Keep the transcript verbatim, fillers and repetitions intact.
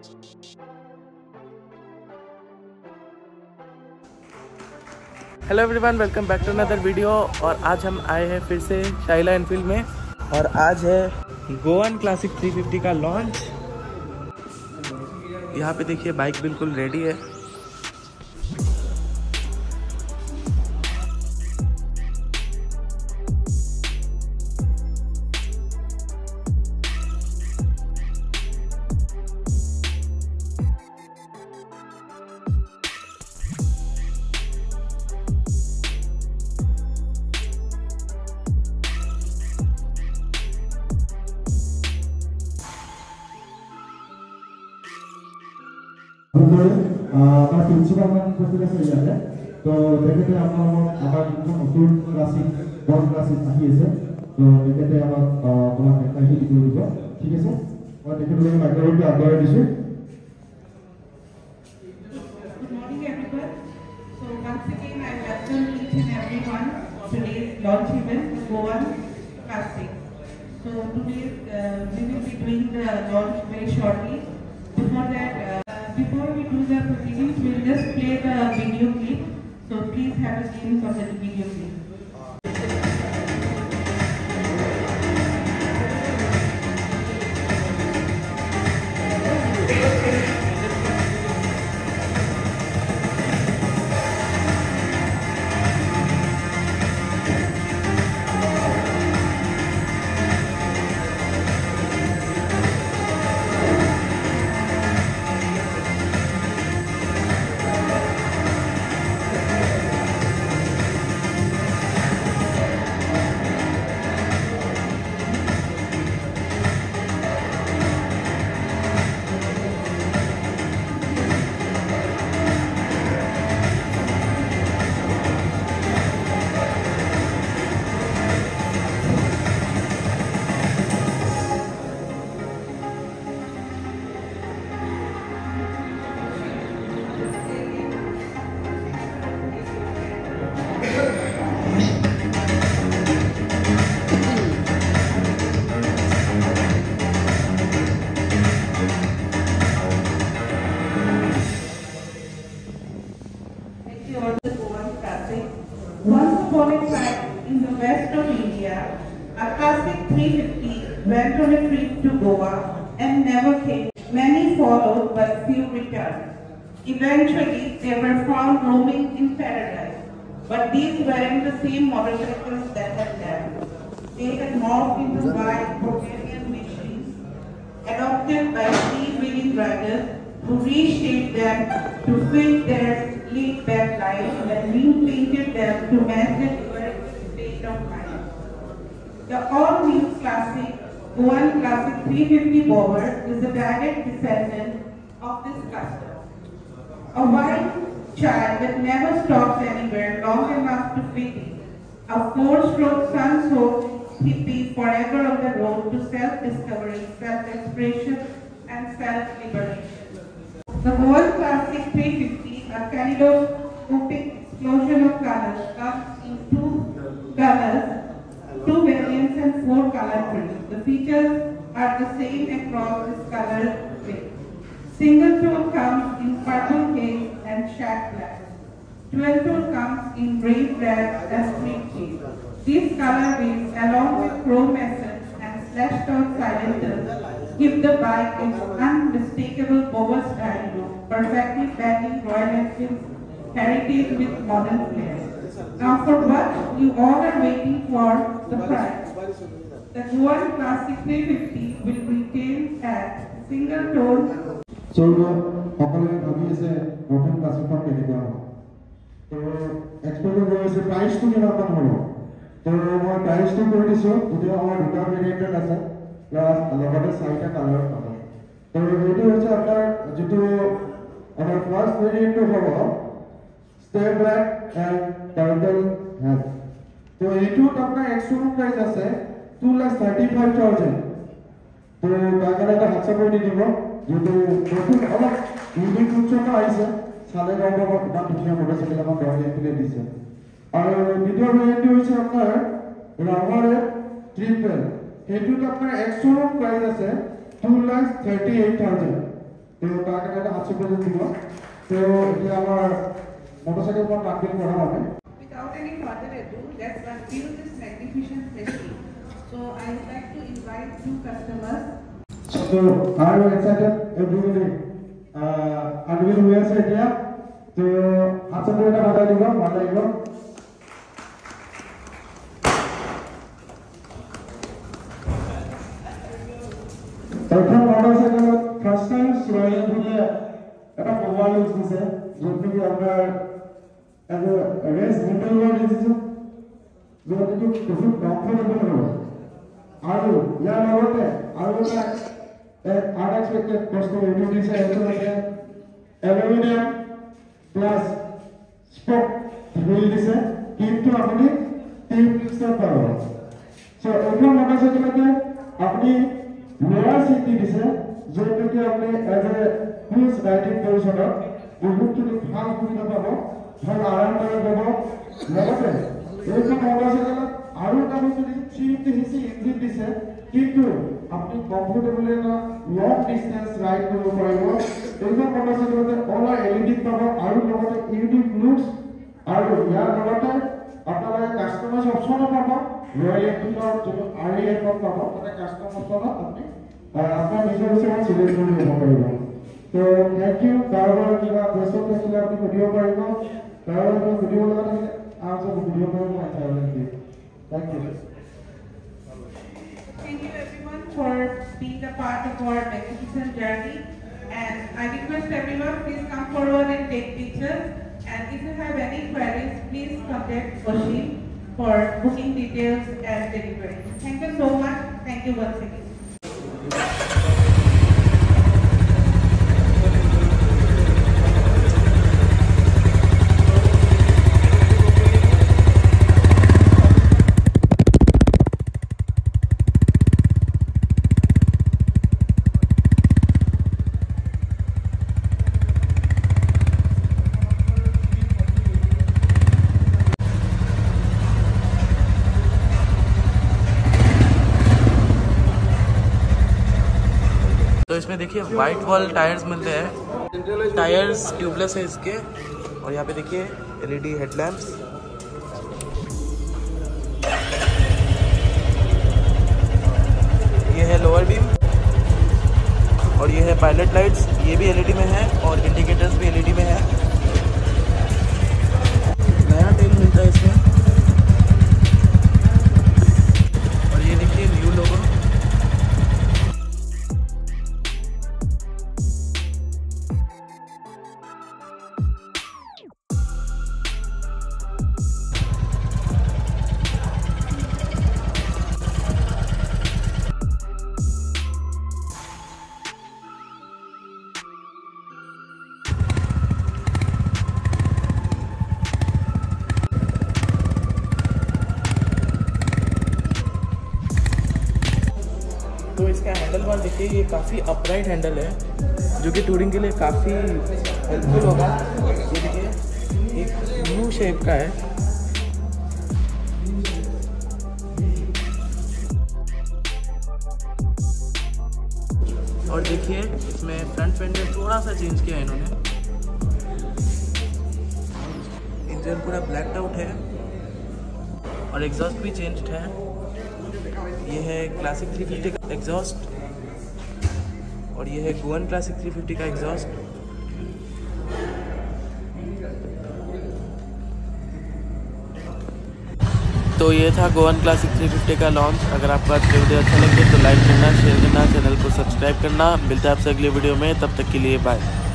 Hello everyone, welcome back to another video. और आज हम आए हैं फिर से शाइला एनफील्ड में और आज है गोवन क्लासिक थ्री फिफ्टी का लॉन्च। यहाँ पे देखिए बाइक बिल्कुल रेडी है। আমার প্রিন্সিপাল ম্যাম উপস্থিত আছে ইয়াতে তো তেখেতে আমাৰ আমাৰ নতুন ক্লাছিক বন ক্লাছিক আহি আছে তো তেখেতে আমাক তোমাক দেখাই দিব দিব ঠিক আছে মই তেখেতলৈ মাইক্ৰফোনটো আগবঢ়াই দিছো। Good morning everyone. So once again I welcome each and everyone to today's launch event for Govan Classic. So today uh, we will be doing the launch very shortly. Before that uh, Before we do the proceedings, we will just play the video clip. So please have a glimpse of the video clip. Once upon a time in the west of India, a classic three fifty went on a trip to Goa and never came. Many followed, but few returned. Eventually, they were found roaming in paradise, but these weren't the same motorcycles that had them. They had morphed into wide Bulgarian machines, adopted by free-wheeling riders who reshaped them to fit their laid-back life and repainted them to match their diverse state of mind. The all-new classic Govan Classic three fifty Bower is a direct descendant of this custom. A white child that never stops anywhere long enough to fit in. A four-stroke sun-soaked hippie forever on the road to self-discovery, self-expression, and self-liberation. The Govan Classic three fifty, a kaleidoscopic explosion of colors, comes in two colors, two variants and four color prints. The features are the same across this color range. Single tone comes in purple haze and shag black. Dual tone comes in brave red and sweet cheese. These color ranges, along with chrome essence and slashed out silencers, give the bike its unmistakable Bower style look, perfectly blending Royal Enfield's heritage with modern flair. Now for what you all are waiting for, the price. The Govan Classic three fifty will retail at single tone. So সকলে ভাবি আছে নতুন ক্লাছিকখন কেনেকুৱা হ'ব তো expect কৰি আছে প্ৰাইচটো কিমান হ'ব তো মই প্ৰাইচটো কৰি দিছো এতিয়া আমাৰ দুটা ভেৰিয়েণ্ট আছে প্লাস লগতে চাৰিটা কালাৰ পাব তো এইটো হৈছে আপোনাৰ যেটো আমাৰ ফাৰ্স্ট ভেৰিয়েণ্টটো হ'ব step black and turtle head তো এইটোত আপোনাৰ এক্সট্ৰা প্ৰাইস আছে two lakh thirty-five thousand তো তাকে এটা হাতছা কৰি দিব যেটো নতুন অলপ ইউনিক ফুংচন আছে সালে গম পাব কিমান ধুনীয়া মোটৰচাইকেল এখন ৰয়েল এনফিল্ড দিছে আৰু দ্বিতীয় ভেৰিয়েণ্টটো হৈছে আপোনাৰ ৰাভাৰ ট্ৰিপল সেইটোত আপোনাৰ এক্সট্ৰা প্ৰাইস আছে two lakh thirty-eight thousand তো তাৰ কাৰণে এটা আশী পৰ্যন্ত দিব তো এতিয়া আমাৰ মটৰচাইকেল পৰা ট্ৰাক বিল কৰা হবে Without any further ado, let's unveil this magnificent machine. So I would like to invite two customers. So are you excited everybody? Uh, unveil হৈ আছে এতিয়া তো আচলতে এটা বাজাই দিব ভাল লাগিব প্ৰথম মটৰচাইকেল ফার্স্ট টাইম সোয়াইল দিয়ে এটা মোবাইল ইউজ দিছে যোনটো কি আমাৰ as a race middle word দিছে যোনটো কি বহুত কমফৰ্টেবল হ'ব আৰু ইয়াৰ লগতে আৰু এটা আনএক্সপেক্টেড বস্তু এইটো দিছে এইটো মানে এলুমিনিয়াম প্লাস স্পক হুইল দিছে কিন্তু আপুনি তিন পিক্সেল পাব সো এইটো মটৰচাইকেলতে আপুনি লোয়ার সিটি দিছে যেটা কি আপনি এজ এ ক্রুজ রাইডিং পজিশনত বহুত কিছু ভাল সুবিধা পাব ভাল আরামদায়ক পাব লগতে এইটো মটৰচাইকেলত আৰু এটা বস্তু থ্রি ফিফটি সিসি ইঞ্জিন দিছে কিন্তু আপনি কমফৰ্টেবলি এটা লং ডিসটেন্স রাইড কৰিব পাৰিব এইটো মটৰচাইকেলতে অল এলইডি পাব আৰু লগতে ইউনিক লুকস আৰু ইয়াৰ লগতে আপোনালোকে কাস্টমাইজ অপচনো পাব ৰয়েল এনফিল্ডৰ যিটো আৰ ই এফ পাব তাতে কাস্টমাইজ অপচনত আপুনি আপনার নিজের হিসেবে সিলেক্ট করে নিব পাৰিব তো থ্যাংক ইউ কাৰোবাৰ কিবা কোৱেশ্চন থাকিলে আপুনি সুধিব পাৰিব কাৰোবাৰ কিবা সুধিব লগা থাকিলে আজকে সুধিব পাৰিব মই thank you thank you Thank you everyone for being a part of our magnificent journey, and I request everyone please come forward and take pictures, and if you have any queries please contact Oshim for booking details and delivery. Thank you so much. Thank you once again. तो इसमें देखिए white wall tyres मिलते हैं tyres tubeless है इसके और यहाँ पे देखिए एलईडी हेडलैम्प्स ये है लोअर बीम और ये है पायलट लाइट्स ये भी एलईडी में है और इंडिकेटर्स भी एलईडी में है नया टेल मिलता है इसमें और ये देखिए न्यू लोगो तो इसका हैंडल बार देखिए ये काफ़ी अपराइट हैंडल है जो कि टूरिंग के लिए काफ़ी हेल्पफुल होगा ये देखिए एक न्यू शेप का है और देखिए इसमें फ्रंट फेंडर थोड़ा सा चेंज किया है इन्होंने इंजन पूरा ब्लैक आउट है और एग्जॉस्ट भी चेंज्ड है ये है क्लासिक थ्री फिफ्टी का एग्जॉस्ट और ये है गोवन क्लासिक थ्री फिफ्टी का एग्जॉस्ट तो ये था गोवन क्लासिक थ्री फिफ्टी का लॉन्च अगर आपको आज का वीडियो अच्छा लगे तो लाइक करना शेयर करना चैनल को सब्सक्राइब करना मिलता है आपसे अगले वीडियो में तब तक के लिए बाय।